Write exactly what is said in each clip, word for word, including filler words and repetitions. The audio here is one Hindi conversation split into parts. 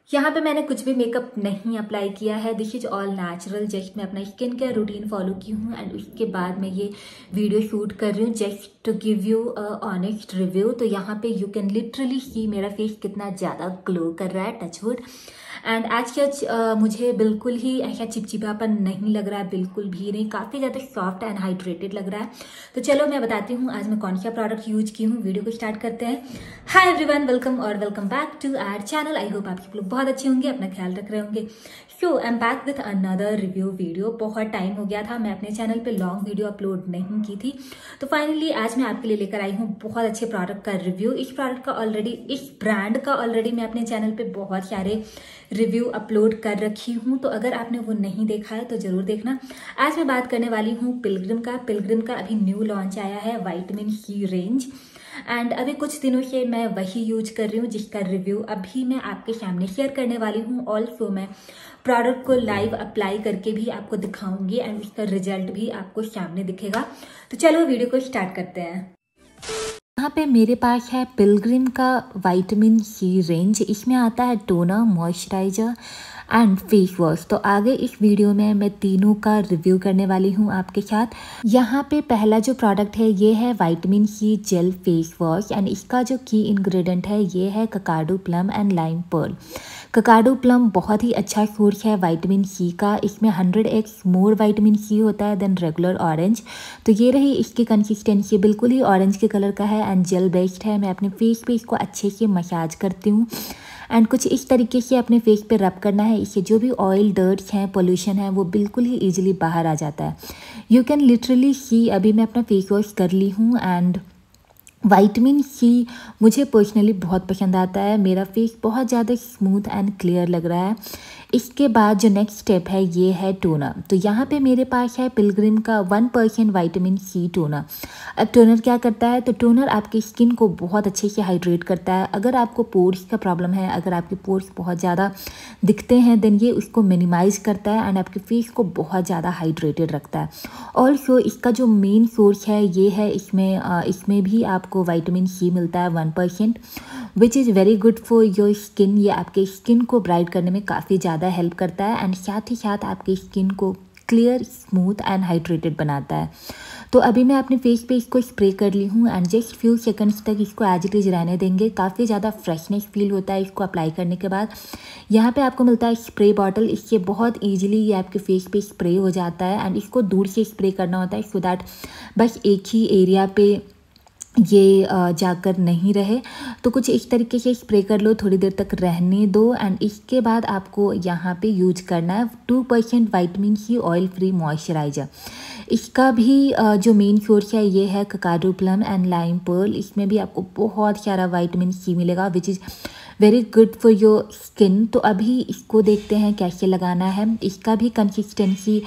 यहाँ पे मैंने कुछ भी मेकअप नहीं अप्लाई किया है। This is all natural. Just मैं अपना स्किन केयर रूटीन फॉलो की हूँ एंड उसके बाद मैं ये वीडियो शूट कर रही हूँ just to give you honest review. तो यहाँ पे यू कैन लिटरली सी मेरा फेस कितना ज़्यादा ग्लो कर रहा है, टचवुड। एंड आज क्या मुझे बिल्कुल ही ऐसा चिपचिपापन नहीं लग रहा है, बिल्कुल भी नहीं। काफ़ी ज़्यादा सॉफ्ट एंड हाइड्रेटेड लग रहा है। तो चलो मैं बताती हूँ आज मैं कौन सा प्रोडक्ट यूज की हूँ। वीडियो को स्टार्ट करते हैं। हाय एवरीवन, वेलकम और welcome back to our channel. I hope आप सब लोग बहुत अच्छे होंगे, अपना ख्याल रख रहे होंगे। So I am back with another review video. बहुत टाइम हो गया था, मैं अपने चैनल पे लॉन्ग वीडियो अपलोड नहीं की थी। तो फाइनली आज मैं आपके लिए लेकर आई हूँ बहुत अच्छे प्रोडक्ट का रिव्यू। इस प्रोडक्ट का ऑलरेडी, इस ब्रांड का ऑलरेडी मैं अपने चैनल पे बहुत सारे रिव्यू अपलोड कर रखी हूँ, तो अगर आपने वो नहीं देखा है तो जरूर देखना। आज मैं बात करने वाली हूँ पिलग्रिम का। पिलग्रिम का अभी न्यू लॉन्च आया है विटामिन सी रेंज, एंड अभी कुछ दिनों से मैं वही यूज कर रही हूँ जिसका रिव्यू अभी मैं आपके सामने शेयर करने वाली हूँ। ऑल्सो मैं प्रोडक्ट को लाइव अप्लाई करके भी आपको दिखाऊंगी एंड उसका रिजल्ट भी आपको सामने दिखेगा। तो चलो वीडियो को स्टार्ट करते हैं। यहाँ पे मेरे पास है पिलग्रिम का विटामिन सी रेंज। इसमें आता है toner, moisturiser and face wash. तो आगे इस वीडियो में मैं तीनों का रिव्यू करने वाली हूँ आपके साथ। यहाँ पे पहला जो प्रोडक्ट है ये है vitamin C gel face wash and इसका जो की इंग्रेडिएंट है ये है Kakadu plum and lime pearl. Kakadu plum बहुत ही अच्छा सोर्स है विटामिन सी का। इसमें hundred x more vitamin C होता है देन रेगुलर ऑरेंज। तो ये रही इसकी कंसिस्टेंसी, बिल्कुल ही ऑरेंज के कलर का है एंड जेल बेस्ड है। मैं अपने फेस पे इसको अच्छे से मसाज करती हूँ एंड कुछ इस तरीके से अपने फेस पे रब करना है। इससे जो भी ऑयल, डर्ट्स हैं, पोल्यूशन है, वो बिल्कुल ही इजीली बाहर आ जाता है। यू कैन लिटरली सी अभी मैं अपना फेस वॉश कर ली हूँ एंड विटामिन सी मुझे पर्सनली बहुत पसंद आता है। मेरा फेस बहुत ज़्यादा स्मूथ एंड क्लियर लग रहा है। इसके बाद जो नेक्स्ट स्टेप है ये है टोनर। तो यहाँ पे मेरे पास है पिलग्रिम का one percent vitamin C toner. अब टोनर क्या करता है, तो टोनर आपकी स्किन को बहुत अच्छे से हाइड्रेट करता है। अगर आपको पोर्स का प्रॉब्लम है, अगर आपके पोर्स बहुत ज़्यादा दिखते हैं, देन ये उसको मिनिमाइज करता है एंड आपके फेस को बहुत ज़्यादा हाइड्रेटेड रखता है। ऑल्सो इसका जो मेन सोर्स है ये है, इसमें इसमें भी आपको विटामिन सी मिलता है one percent, which is very good for your skin. ये आपके स्किन को ब्राइट करने में काफ़ी ज़्यादा हेल्प करता है एंड साथ ही साथ आपकी स्किन को क्लियर, स्मूथ एंड हाइड्रेटेड बनाता है। तो अभी मैं अपने फेस पे इसको स्प्रे कर ली हूँ एंड जस्ट फ्यू सेकंड्स तक इसको एज इट इज़ रहने देंगे। काफ़ी ज़्यादा फ्रेशनेस फील होता है इसको अप्लाई करने के बाद। यहाँ पे आपको मिलता है स्प्रे बॉटल। इससे बहुत ईजिली ये आपके फेस पे स्प्रे हो जाता है एंड इसको दूर से स्प्रे करना होता है सो दैट बस एक ही एरिया पे ये जाकर नहीं रहे। तो कुछ इस तरीके से स्प्रे कर लो, थोड़ी देर तक रहने दो एंड इसके बाद आपको यहाँ पे यूज करना है two percent vitamin C oil free moisturiser. इसका भी जो मेन सोर्स है ये है Kakadu plum and lime pearl. इसमें भी आपको बहुत सारा विटामिन सी मिलेगा which is very good for your skin. तो अभी इसको देखते हैं कैसे लगाना है। इसका भी कंसिस्टेंसी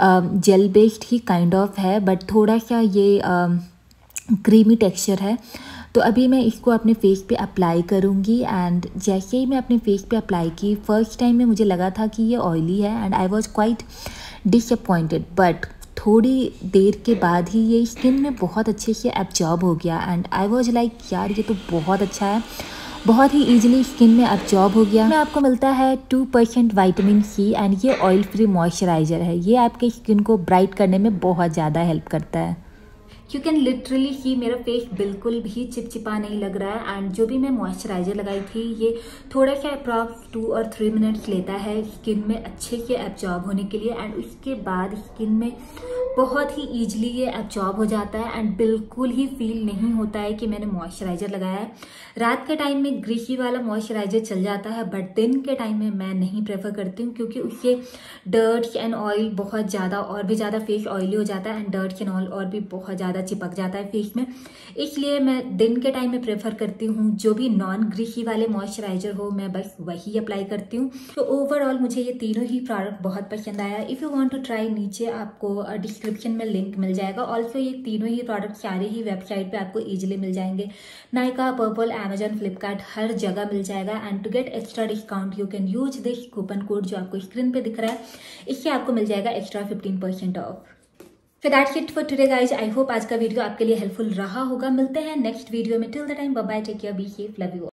जेल बेस्ड ही काइंड ऑफ है, बट थोड़ा सा ये uh, क्रीमी टेक्सचर है। तो अभी मैं इसको अपने फेस पे अप्लाई करूँगी एंड जैसे ही मैं अपने फेस पे अप्लाई की, फर्स्ट टाइम में मुझे लगा था कि ये ऑयली है and I was quite disappointed, but थोड़ी देर के बाद ही ये स्किन में बहुत अच्छे से एब्जॉर्ब हो गया एंड आई वाज लाइक यार ये तो बहुत अच्छा है, बहुत ही ईजिली स्किन में एब्जॉर्ब हो गया। में आपको मिलता है two percent vitamin C and ये ऑयल फ्री मॉइस्चराइजर है। ये आपके स्किन को ब्राइट करने में बहुत ज़्यादा हेल्प करता है। यू कैन लिटरली सी मेरा फेस बिल्कुल भी चिपचिपा नहीं लग रहा है एंड जो भी मैं मॉइस्चराइजर लगाई थी ये थोड़ा सा अप्रॉक्स टू और थ्री मिनट्स लेता है स्किन में अच्छे से एब्जॉर्ब होने के लिए एंड उसके बाद स्किन में बहुत ही ईजिली ये एब्जॉर्ब हो जाता है एंड बिल्कुल ही फील नहीं होता है कि मैंने मॉइस्चराइजर लगाया है। रात के टाइम में ग्रीसी वाला मॉइस्चराइजर चल जाता है, बट दिन के टाइम में मैं नहीं प्रेफर करती हूँ क्योंकि उससे डर्ट्स एंड ऑयल बहुत ज़्यादा और भी ज़्यादा फेस ऑयली हो जाता है एंड डर्ट्स एंड ऑयल और भी बहुत ज़्यादा चिपक जाता है फेस में। इसलिए मैं दिन के टाइम में प्रेफर करती हूँ जो भी नॉन ग्रीसी वाले मॉइस्चराइजर हो, मैं बस वही अप्लाई करती हूँ। तो ओवरऑल मुझे ये तीनों ही प्रोडक्ट बहुत पसंद आया। If you want to try, नीचे आपको डिस्क्रिप्शन में लिंक मिल जाएगा। ऑल्सो ये तीनों ही प्रोडक्ट सारे ही वेबसाइट पे आपको इजीली मिल जाएंगे। नायका, पर्पल, अमेजन, फ्लिपकार्ट, हर जगह मिल जाएगा and to get extra discount you can use this coupon code जो आपको स्क्रीन पे दिख रहा है। इससे आपको मिल जाएगा extra fifteen percent off. So that's it for today guys. I hope आज का वीडियो आपके लिए हेल्पफुल रहा होगा। मिलते हैं नेक्स्ट वीडियो में। Till the time bye bye, take care, be safe, love you.